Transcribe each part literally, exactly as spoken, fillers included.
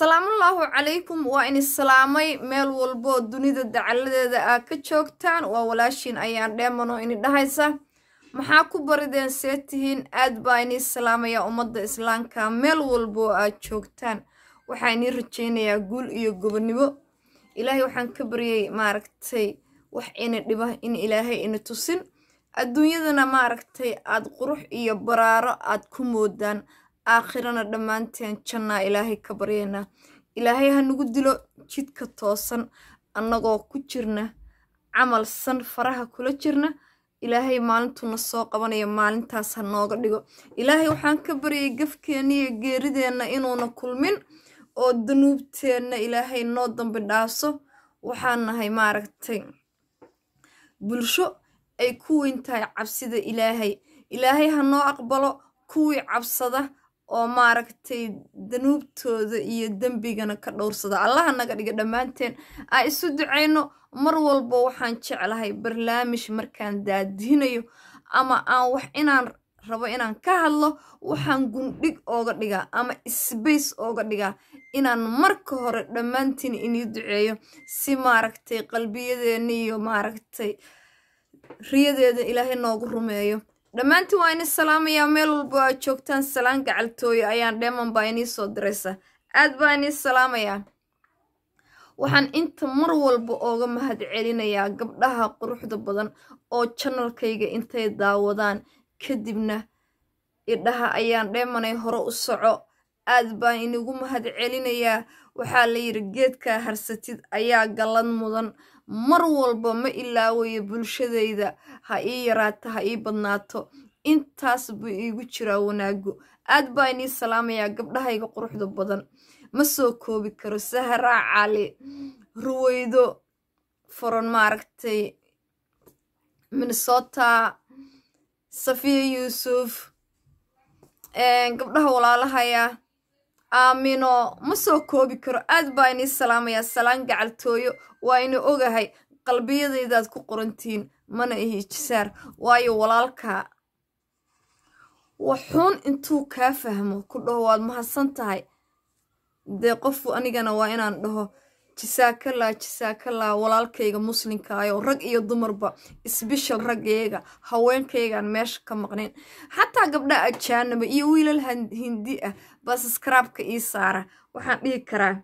السلام الله عليكم وإن السلامي ميل والبو دونيدا دعالده ka joogtaan waa walaashin ayaan dheemano in dhahaysa maxaa ku barideen seetihiin aad baa in islaamaya umada islaamka meel walbo aad joogtaan waxaan rajeynayaa guul iyo gobonimo ilaahay waxaan ka bariyay maaragtay wax in dhiba in ilaahay in tusin adduunyadana maaragtay aad qurux iyo baraaro aad ku moodaan آخرنا دمانتين جنا إلهي كبرينا إلهي هنقول دلو جد كتوصن أنغو كجرنا عمل سن فرها كل جرنا إلهي مالنتو نساق وانا مالن تاس هنوغ ديغو إلهي وحان كبري قف كياني جيردينا إنو نكل من او دنوبتين إلهي نودن بداسو وحان هاي ماركتين بلشو أي كوين تاي عبسيدة إلهي إلهي هنو أقبلو كوي عبسده oo maaragtay danuubtooda iyo dambigana ka dhowrsada Allah naga dhiga dhamaanteen ay isu duceyno mar walba waxaan jeclahay barnaamij markaan daadinayo ama aan wax inaan rabo inaan ka hadlo waxaan gundhig ooga dhiga ama space ooga dhiga inaan marka hore dhamaantiin inii duceeyo si maaragtay qalbiyadeena iyo maaragtay riyadeeda Ilaahay noogu rumeeyo dhamaantii waa in salaamaya meel walba aad joogtaan salaan gacaltooyo ayaan dheeman baa inii soo diraysa aad baa inii salaamaya waxaan inta mar walba ooga mahad celinayaa gabdhaha quruxda badan oo channelkayga intay daawadaan kadibna idhaha ayaan dheemanay hore u soco aad baa inigu mahad celinayaa waxaa la yiri geedka harsatid ayaa galan mudan mar walba ma ilaawayo bulshadayda ha ii yaraato ha ii badnaato intaas buu iigu jiraa wanaagu aad baa inii salaamaya gabdhahayga quruxda badan ma soo koobi karo Sahra Cali Ruwaydo Foron maaragtay Minnesota Safiya Yusuf een gabdhaha walaalahaya Amino ma soo koobi karo aad baa inii salaamaya salaan gacaltooyo waa in ogahay qalbiyadaydaad ku qorantiin mana ihi jisaar waayo walaalka waxun intuu ka fahmo ku dhawaad mahadsan tahay de qof anigana waa inaan dhaho jisaakala jisaakala walaalkayga muslimka ayo rag iyo dumarba special ragayga haweenkaygan meesha ka maqneen hatta gabdha ajaanaba iyo wiilal hindi ah bas subscribe-ka ii saara waxaan dhihi karaa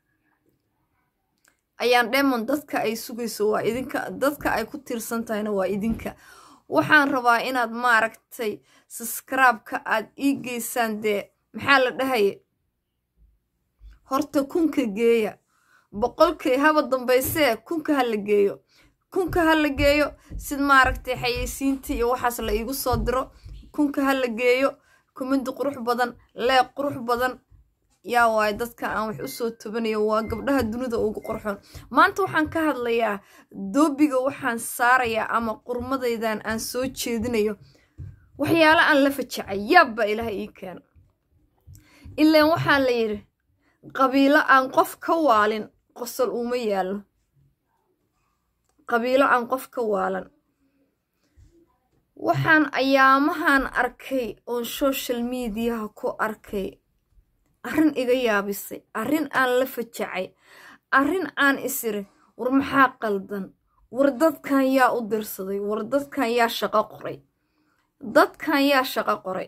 ayaan dheeman dadka ay sugayso waa idinka dadka ay ku tiirsan tahayna waa idinka waxaan rabaa inaad maaragtay subscribe-ka aad ii geysaan de maxaa la dhahay horta kunka geeya boqolkii haba dambayse kunka hala geeyo kunka hala geeyo sid maaragtay xayeysiintii iyo waxaas la igu soo diro kunka hala geeyo kumid qurux badan lee qurux badan yaa waay dadka aan wax u soo tobanayo waa gabdhaha dunida ugu qurxoon maanta waxaan ka hadlayaa doobiga waxaan saarayaa ama qurmadaydan aan soo jeedinayo waxyaalo aan la fajacay yaaba ilaahay ii keen ilaa waxa la yiri qabiilo aan qof ka waalin qosol uma yaalo qabiilo aan qof ka waalan waxaan ayaamahan arkay oo social media ku arkay arrin iga yaabisay arrin aan la fajacay arrin aan isire war maxaa qaldan war dadkan yaa u dirsaday war dadkan yaa shaqo qoray dadkan yaa shaqo qoray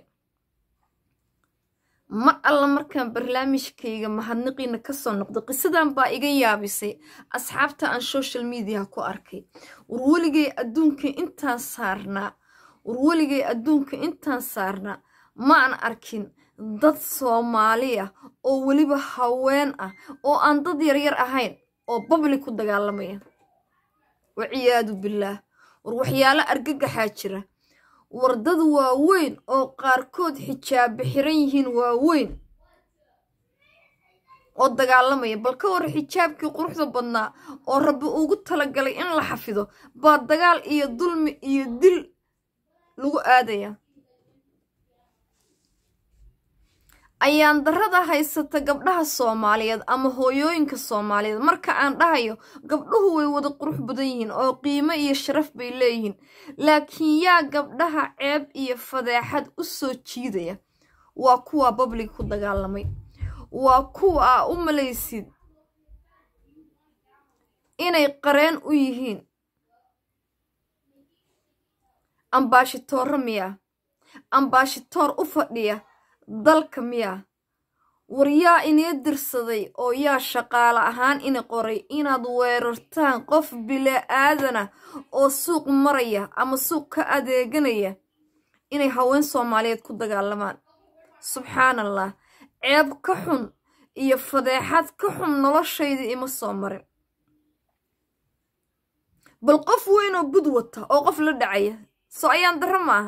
mar alla markaan barnaamijkayga mahadnaqiina ka soo noqdo qisadan baa iga yaabisay asxaabta aan social media ku arkay war waligay adduunka intaan saarnaa war waligay adduunka intaan saarnaa ma aan arkin dad Soomaaliya oo waliba haween ah oo aan dad yar yar ahayn oo public ku dagaalamaya waciyaadu billah war waxyaalo argagaxa jira war dad waaweyn oo qaarkood xijaab xiran yihiin waaweyn oo dagaalamaya bal ka war xijaabkii quruxda badnaa oo rabbi ugu talagalay in la xafido baa dagaal iyo dulmi iyo dil lagu aadaya ayaan darada haysata gabdhaha Soomaaliyeed ama hooyooyinka Soomaaliyeed marka aan dhahayo gabdhuhu way wada qurux badan yihiin oo qiimo iyo sharaf bay leeyihiin laakiin yaa gabdhaha ceeb iyo fadeexad u soo jiidaya waa kuwa public ku dagaalamay waa kuwa u malaysid inay qareen u yihiin ambaashatoor miya ambaashatoor u fadhiya dalka miya war yaa inee dirsaday oo yaa shaqaale ahaan ina qoray inaad weerartaan qof bila'aadana oo suuq maraya ama suuq ka adeeganaya inay haween Soomaaliyeed ku dagaalamaan subxaanallah ceeb ka xun iyo fadeexad ka xun noloshayda ima soo marin bal qof weyn oo bud wata oo qof la dhacaya soo ayaan darro maaha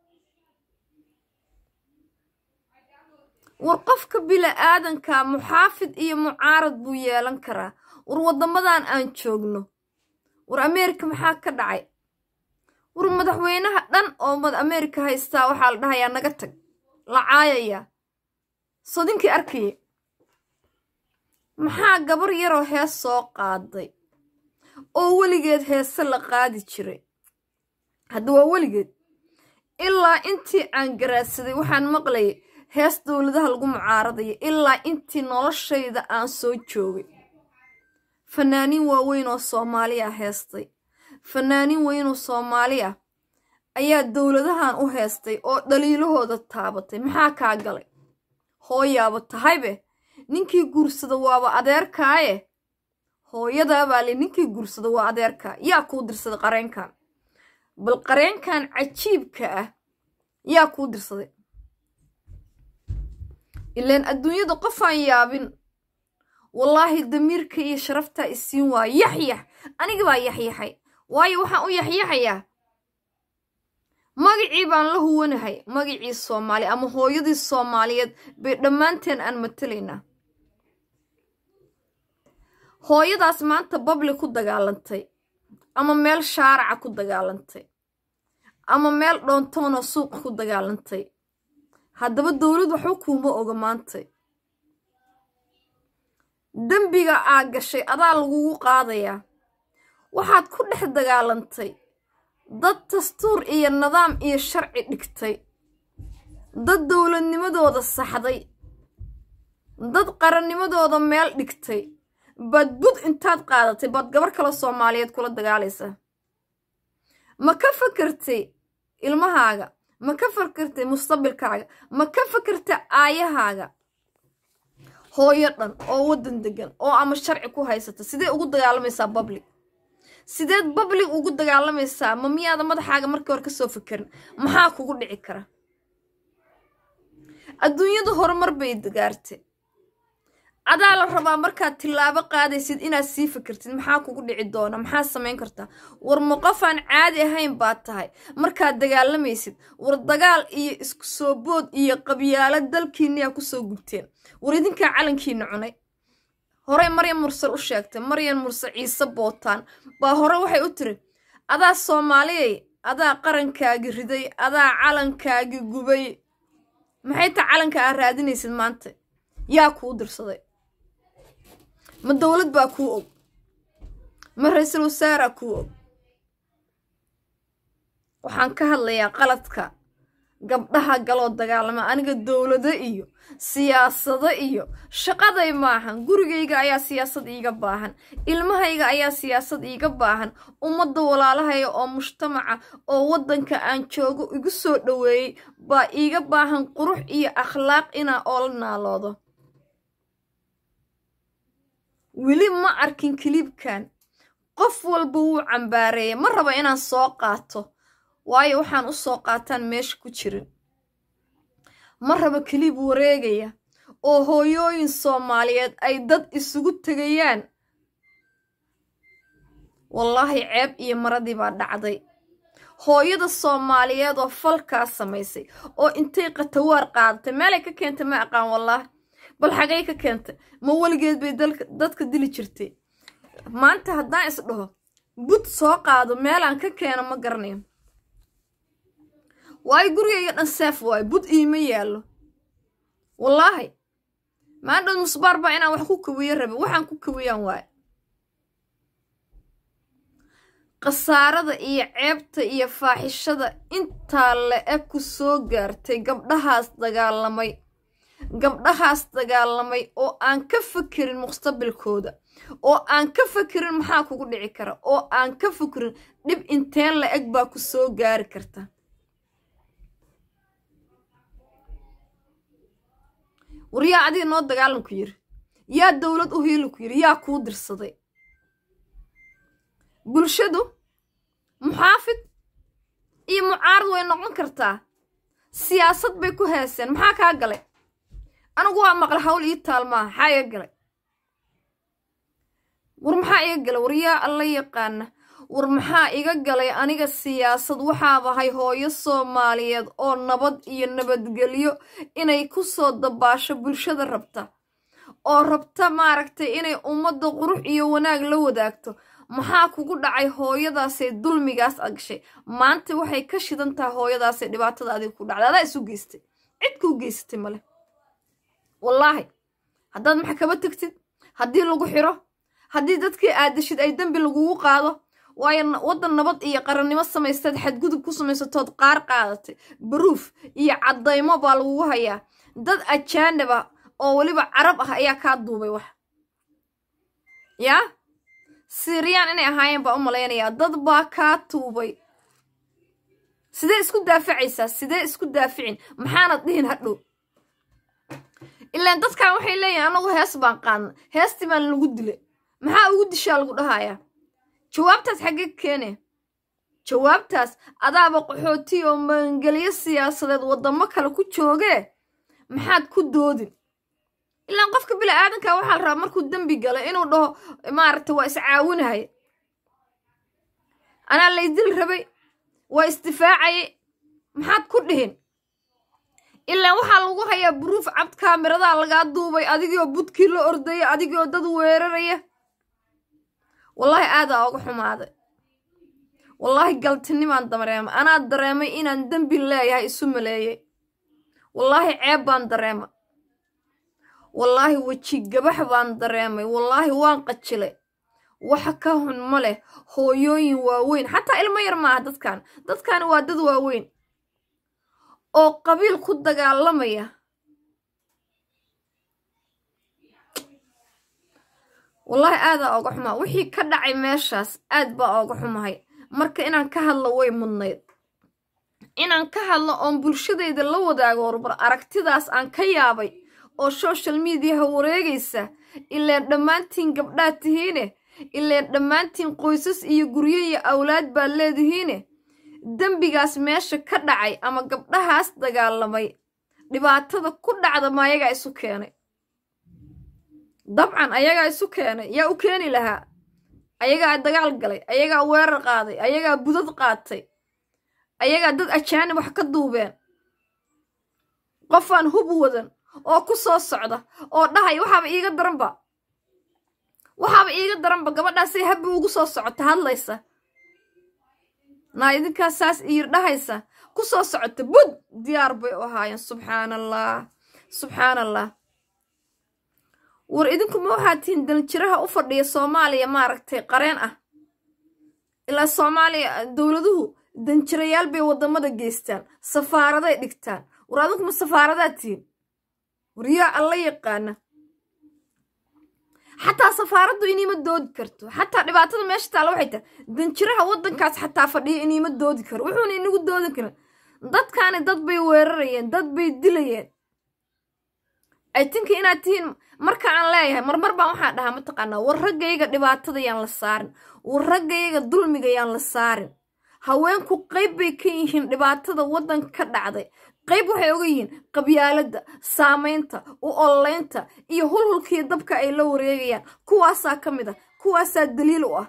war qofka bila'aadanka muxaafid iyo mucaarad buu yeelan karaa war wadamadan aan joogno war Ameerika maxaa ka dhacay war madaxweynaha dhan oo mad Ameerika haysta waxa la dhahayaa naga tag la caayaya sodinkii arkay maxaa gabar yar oo hees soo qaaday oo weligeed heesa la qaadi jiray hadda waa weligeed ilaa intii aan garaadsaday waxaan maqlay hees dawladaha lagu mucaaradayo ilaa intii noloshayda aan soo joogay fanaaniin waaweyn oo Soomaali ah heestay fanaaniin weyn oo Soomaali ah ayaa dawladahan u heestay oo dhaliilahooda taabatay maxaa ka galay hooyaaba tahaybe ninkii guursada waaba adeerkaaye hooyada baa li ninkii guursada waa adeerka yaa ku dirsada qareenkan bal qareenkan cajiibka ah yaa ku dirsaday ileen adduunyada qof aan yaabin wallaahi damiirka iyo sharafta isiin waa yaxyax aniga baa yaxyaxay waayo waxaan u yaxyaxayaa magacii baan la huwanahay magacii Soomaali ama hooyadii Soomaaliyeed bay dhammaanteen aan matalaynaa hooyadaas maanta babli ku dagaalantay ama meel shaaraca ku dagaalantay ama meel dhoontoon oo suuq ku dagaalantay haddaba dawlad waxba kuma oga maantay dambiga aa gashay adaa lagugu qaadayaa waxaad ku dhex dagaalantay dad dastuur iyo nidaam iyo sharci dhigtay dad dawladnimadooda saxday dad qarannimadooda meel dhigtay bad bud intaad qaadatay bad gabar kale Soomaaliyeed kula dagaalaysa ma ka fakartay ilmahaaga ma ka fakartay mustaqbalkaaga ma ka fakartay aayahaaga hooyo dhan oo wadan degan oo ama sharci ku haysata sidee ugu dagaalamaysaa public sideed public ugu dagaalamaysaa ma miyaada madaxaaga markii hore ka soo fikirin maxaa kugu dhici kara adduunyadu horumar bay gaartay adaa la rabaa markaad tilaabo qaadaysid inaad sii fikirtid maxaa kugu dhici doona maxaa samayn kartaa war ma qof aan caadi ahayn baad tahay markaad dagaalamaysid war dagaal iyo isku soo bood iyo qabyaalad dalkiina ku soo gubteen war idinka calankiina cunay hore Maryam Mursal u sheegtay Maryam Mursal Ciise Bootaan baa hore waxay u tiri adaa Soomaaliyeey adaa qarankaagi riday adaa calankaagi gubay maxay ta calanka aad raadinaysid maanta yaa ku dirsaday ma dawlad baa ku og ma ra'iisul wasaare ku og waxaan ka hadlayaa qaladka gabdhaha galoo dagaalama aniga dawladda iyo siyaasada iyo shaqaday maahan gurigayga ayaa siyaasad iiga baahan ilmahayga ayaa siyaasad iiga baahan ummadda walaalahaya oo mujtamaca oo wadanka aan joogo igu soo dhaweeyay baa iiga baahan qurux iyo akhlaaq inaa oo la naaloodo wili ma arkin kilibkan qof walba wuu cambaareeyay ma raba inaan soo qaato waayo waxaan u soo qaataan meesha ku jirin ma raba kilib wareegaya oo hooyooyin Soomaaliyeed ay dad isugu tagayaan wallaahi ceeb iyo maradii baa dhacday hooyada Soomaaliyeed oo falkaa samaysay oo intay qatawaar qaadatay meel ay ka keentay ma aqaan wallaahi bal xagay ka keentay ma waligeed bay dadka dili jirtay maanta haddaan is dhaho bud soo qaado meel aan ka keeno ma garanayo waay gurigayga dhan seef waay bud iima yaalo wallaahi maanta musbaar baa inaan wax ku kawiyo rabi waxaan ku kawiyaan waay qasaarada iyo ceebta iyo faaxishada intaa la eg ku soo gaartay gabdhahaas dagaalamay gabdhahaas dagaalamay oo aan ka fakirin mustaqbalkooda oo aan ka fakirin maxaa kugu dhici kara oo aan ka fakirin dhib inteen la eg baa ku soo gaari karta wariyaa adiga noo dagaalan ku yiri yaa dawlad u hiil ku yiri yaa ku dirsaday bulshadu muxaafid iyo mucaarad way noqon kartaa siyaasad bay ku heeseen maxaa ka galay anigu waa maqal hawl ii taalmaa maxaa iga galay war maxaa iga galay wariyaa alla yaqaana war maxaa iga galay aniga siyaasad waxaa bahay hooyo Soomaaliyeed oo nabad iyo nabadgelyo inay ku soo dabaasho bulshada rabta oo rabta maaragtay inay ummadda qurux iyo wanaag la wadaagto maxaa kugu dhacay hooyadaas ee dulmigaas agshay maanta waxay ka shidan tahay hooyadaas ee dhibaatada adiga ku dhacday adaa isu geystay cid ku geystay male wallahi haddaad maxkamad tagtid haddii lagu xiro haddii dadkii aadashid ay dambi lagugu qaado waayo waddan nabad iyo qarannimo samaystad xadgudub ku samaysatood qaar qaadatay baruuf iyo caddaymo baa lagugu hayaa dad ajaanib ah oo weliba carab ah ayaa kaa duubay wax yaa Syrian inay ahaayeen baa u malaynayaa dad baa kaa tuubay sidee isku daafacaysaa sidee isku daaficin maxaanad dhihin hadhow ilaan dadkan waxay leeyihiin anagu hees baan qaadna heestii baan lagu dilay maxaa ugu dishaa lagu dhahayaa jawaabtaas xagee keene jawaabtaas adaaba qaxooti oo maangeliyo siyaasadeed wadamo kale ku joogee maxaad ku doodin ilaan qofka bila aadanka waxaa la rabaa markuu dambi galay inuu dhaho maaragtay waa iscaawinahay anaa laydil rabay waa isdifaacayay maxaad ku dhihin ilaan waxaa lagu hayaa buruuf cabd kaamiradaa lagaa duubay adigoo budkii la ordaya adigoo dad weeraraya wallahi aadaa uga xumaaday wallahi galtinimaan dareemay anaa dareemay inaan dambi leeyahay isu maleeyay wallahi ceeb baan dareema wallahi waji gabax baan dareemay wallahi waan qajilay waxa ka hun ma leh hooyooyin waaweyn xataa ilmo yar maaha dadkan dadkan waa dad waaweyn oo qabiil ku dagaalamaya wallahi aadaa uga xumaa wixii ka dhacay meeshaas aad baa uga xumahay marka inaan ka hadlo way mudnayd inaan ka hadlo oon bulshadayda la wadaago warbar aragtidaas aan ka yaabay oo social mediaha wareegaysa ileen dhammaantiin gabdhaad tihiine ileen dhammaantiin qoysas iyo guryo iyo awlaad baad leedihiine dembigaas meesha ka dhacay ama gabdhahaas dagaalamay dhibaatada ku dhacda ma ayagaa isu keenay dabcan ayagaa isu keenay yaa u keeni lahaa ayagaa dagaal galay ayagaa weerar qaaday ayagaa budad qaatay ayagaa dad ajaanib wax ka duubeen qofaan hub wadan oo ku soo socda oo dhahay waxaaba iiga daranba waxaaba iiga daranba gabadhaasay habbi ugu soo socota hadlaysa naa idinkaas saas iir dhahaysa ku soo socota bud diyaar bay u ahaayeen subxaan allah subxaan allah war idinku ma waxaad tihiin daljiraha u fadhiya soomaaliya maaragtay qareen ah ilaa soomaaliya dowladuhu danjirayaal bay waddamada geystaan safaaraday dhigtaan war adinku ma safaaradaad tihiin waryaa alla yaqaana xataa safaaraddu iniima doodi karto xataa dhibaatada meesha taala waxay tahay danjiraha waddankaas xataa fadhiya iniima doodi karo wuxuuna inagu doodin karin dadkaani dad bay weerarayeen dad bay dilayeen ay tinka inaad tihiin marka aan leeyahay marmar baan waxaa dhahaa mataqaanaa war raggayga dhibaatada yaan la saarin war raggayga dulmiga yaan la saarin haweenku qayb bay ka yihiin dhibaatada waddanka ka dhacday qayb waxay oga yihiin qabyaaladda saamaynta u ololeynta iyo hulhulkii dabka ay la wareegayaan kuwaasaa ka mid ah kuwaasaa daliil u ah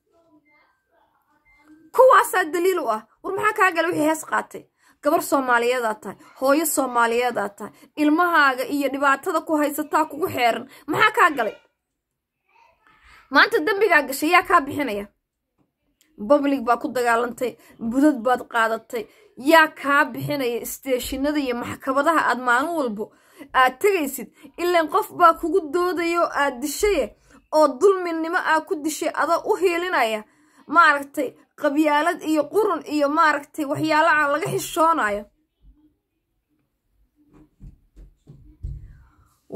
kuwaasaa daliil u ah war maxaa kaa gala wixii hees qaatay gabar soomaaliyeedaa tahay hooyo soomaaliyeedaa tahay ilmahaaga iyo dhibaatada ku haysataa kugu xeeran maxaa kaa galay maanta dembigaa gashay yaa kaa bixinaya public baa ku dagaalantay budad baad qaadatay yaa kaa bixinaya isteeshinada iyo maxkamadaha aad maalin walbo aad tegaysid ilaan qof baa kugu doodayo aad dishaye oo dulminimo aad ku dishay adoo u hiilinaya maaragtay qabyaalad iyo qurun iyo maaragtay waxyaalo aan laga xishoonayo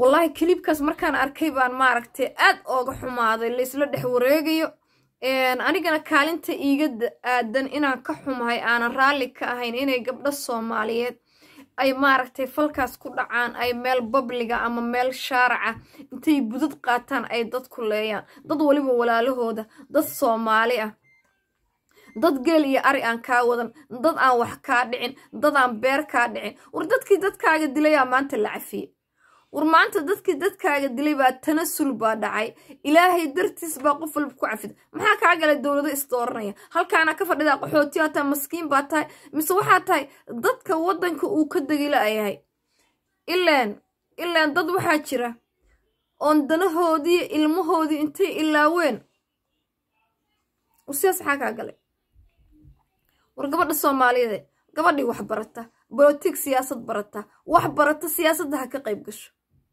والله كليبكاس markaan arkay baan maaragtay aad ooga xumaaday la isla dhex wareegayo een anigana kaalinta iiga aadan inaan ka xumahay aan raali ka ahayn inay gabdho Soomaaliyeed ay maaragtay falkaas ku dhacaan ay meel publiga ama meel shaaraca intay budad qaataan ay dad ku leeyaan dad waliba walaalahooda dad Soomaali ah dad geel iyo ari aan ka wadan dad aan wax ka dhicin dad aan beer ka dhicin war dadkii dadkaaga dilay maanta la cafiyay war maanta dadkii dadkaaga dilay baa tanasul baa dhacay ilaahay dartiis baa qof walba ku cafid maxaa ka galay dawladda istooranaya halkaana ka fadhida qaxootiga ta maskiin baa tahay mise waxa tahay dadka wadanka uu ka dagilaayay ilaan ilaan dad waxa jira oon danahoodii ilmahoodii intay ilaaween usiyaas xaga galay war gabadha Soomaaliyeed gabadhii wax barata politik siyaasad barata wax barata siyaasadda ha ka qayb gasho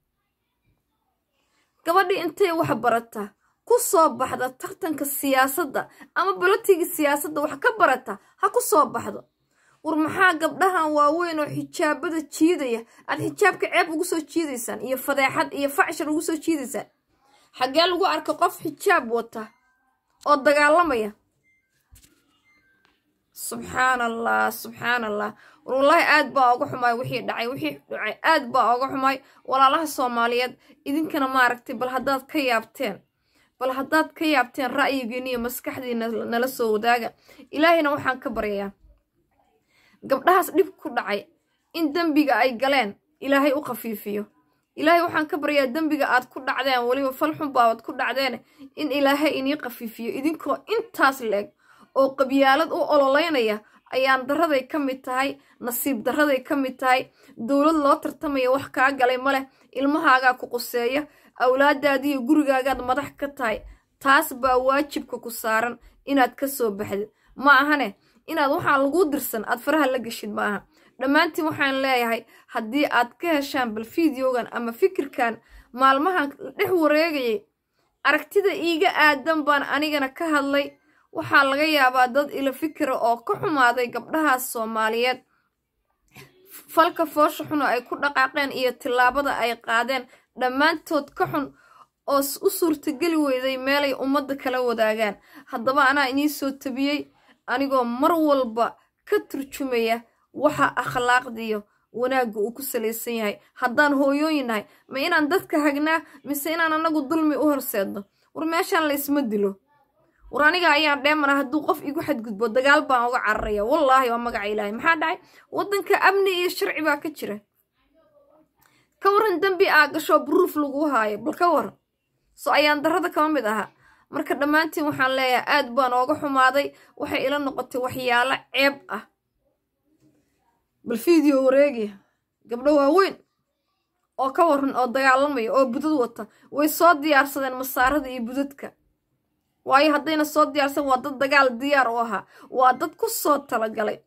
gabadhii intay wax barata ku soo baxda tartanka siyaasadda ama politik siyaasadda wax ka barata ha ku soo baxdo war maxaa gabdhahan waaweyn oo xijaabada jiidaya aad xijaabka ceeb ugu soo jiidaysan iyo fadeexad iyo facshar ugu soo jiidaysan xagee lagu arko qof xijaab wata oo dagaalamaya سبحان الله سبحان الله والله aad baa ugu xumay wixii dhacay wixii dhacay aad baa ugu xumay walaalaha Soomaaliyeed idinkana ma aragtay bal hadaad ka yaabteen bal hadaad ka yaabteen ra'yigiina iyo maskaxdiina nala soo wadaaga ilaahina waxaan ka baryayaa gabdhahaas dhib ku dhacay in dambiga ay galeen ilaahay u qafiifiyo ilaahay waxaan ka baryayaa dambiga aad ku dhacdeen waliba fal xun baad ku dhacdeen in ilaahay inii qafiifiyo idinkoo intaas leeg oo qabyaalad u ololeynaya ayaan daraday ka mid tahay nasiib daraday ka mid tahay dawlad loo tartamaya wax ka galay male ilmahaaga ku quseeya awlaadaadii gurigaaga madax ka tahay taas baa waajibka ku saaran inaad ka soo baxdo ma ahane inaad waxa lagu dirsan aad faraha la gashid ma aha dhamaantii waxaan leeyahay haddii aad ka heshaan bal fiidiyogan ama fikirkan maalmahan dhex wareegayay aragtida iiga aadan baan anigana ka hadlay waxaa laga yaabaa dad ila fikir oo ka xumaaday gabdhaha Soomaaliyeed falka foosho xun ay ku dhaqaaqeen iyo tilaabada ay qaadeen dhamaantood ka xun oo u suurtagali weyday meelay ummadda kala wadaagaan haddaba anaa inii soo tabiyay anigoo mar walba ka turjumaya waxa akhlaaqdiyo wanaagga uu ku saleysan yahay haddaan hooyooyinahay ma inaan dadka hagnaa mise inaan anagu dulmi u horseedno war meeshaan la isma dilo war aniga ayaan dheemana hadduu qof igu xadgudbo dagaal baan uga cararaya wallaahi waa magaca ilaahay maxaa dhacay wadanka amni iyo sharci baa ka jira ka waran dambi aa gasho buruuf lagu haayo bal ka waran soo ayaan darada kama mid aha marka dhamaantiin waxaan leeyahay aad baan uga xumaaday waxay ila noqotay waxyaalo ceeb ah bal fiideo wareegi gabdho waaweyn oo ka waran oo dagaalamaya oo budad wata way soo diyaarsadeen masaarada iyo budadka waayo haddayna soo diyaarsan waa dad dagaal diyaar u ahaa waa dad ku soo talagalay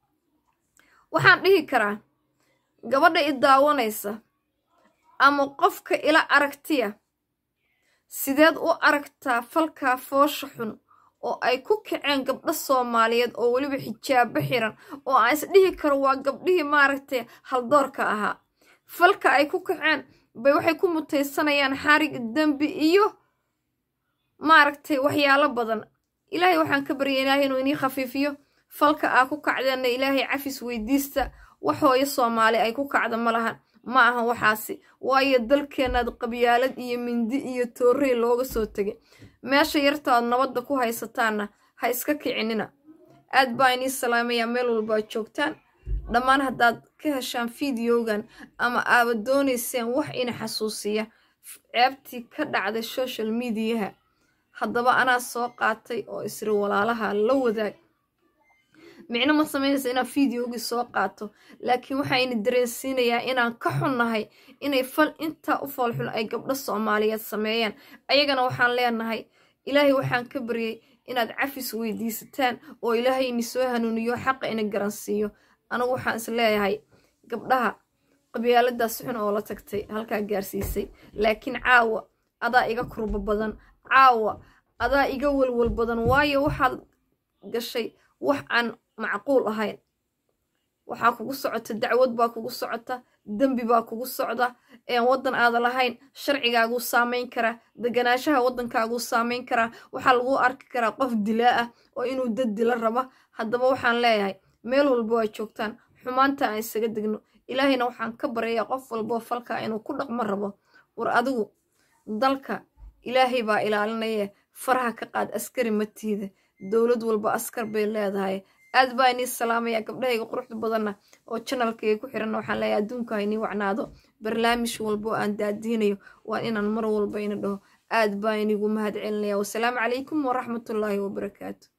waxaan dhihi karaa gabadha i daawanaysa ama qofka ila aragtiya sideed u aragtaa falka foosho xun oo ay ku kaceen gabdho Soomaaliyeed oo waliba xijaab xiran oo aan is dhihi karo waa gabdhihii maaragtay haldoorka ahaa falka ay ku kaceen bay waxay ku mutaysanayaan xarig dambi iyo maaragtay waxyaalo badan ilaahay waxaan ka baryayaa ilaahay inuu inii khafiifiyo falka aa ku kacdeen ilaahay cafis weydiista wax hooyo Soomaali ay ku kacdo ma lahan ma aha waxaasi waayo dalkeenaad qabyaalad iyo mindi iyo toorey looga soo tagay meesha yartaad nabadda ku haysataana ha iska kicinina aad baa inii salaamaya meel walba joogtaan dhammaan haddaad ka heshaan fiidiyogan ama aaba doonayseen wax ina xasuusiya ceebtii ka dhacday social mediaha haddaba anaa soo qaatay oo isri walaalaha la wadaag micno ma sameynaysa inaan fiidiyogii soo qaato laakiin waxayna dareensiinayaa inaan ka xunnahay inay fal intaa u falxun ay gabdho Soomaaliyeed sameeyaan ayagana waxaan leenahay ilaahay waxaan ka baryay inaad cafis weydiisataan oo ilaahay ini soo hanuuniyo xaq ina garansiiyo anagu waxaan is leeyahay gabdhaha qabyaaladaas xun oo la tagtay halka gaarsiisay laakiin caawa adaa iga kurba badan caawa adaa iga walwal badan waayo waxaad gashay wax aan macquul ahayn waxa kugu socota dacwad baa kugu socota dembi baa kugu socda een waddan aada lahayn sharcigaagu saameyn karaa deganaanshaha waddankaagu saameyn karaa waxaa lagu arki karaa qof dilaa ah oo inuu dad dila raba haddaba waxaan leeyahay meel walba waa joogtaan xumaanta aan isaga degno ilaahayna waxaan ka baryayaa qof walboo falkaa inuu ku dhaqmo rabo war adigu dalka ilaahay baa ilaalinaya faraha ka qaad askari matiida dowlad walba askar bay leedahay aad baa inii salaamaya gabdhahayga quruxda badanna oo channelkayga ku xiran waxaan leeyahay adduunka inii wacnaado barnaamij walbo aan daadiinayo waa inaan mar walba ina dhaho aad baa inigu mahad celinaya wasalaamu calaykum waraxmatullaahi wabarakaatu